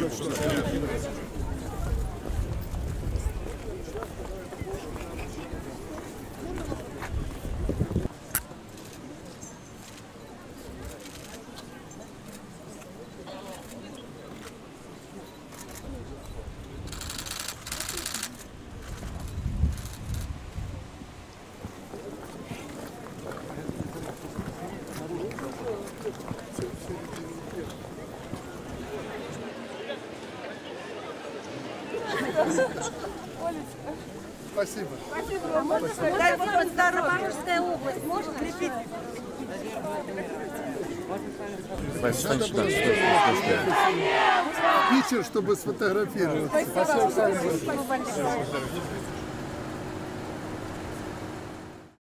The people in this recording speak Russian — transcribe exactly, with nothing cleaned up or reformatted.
Спасибо. Спасибо. Дай Бог здоровья. Запорожская область. Можно крепить? Питер, чтобы сфотографироваться. Спасибо большое.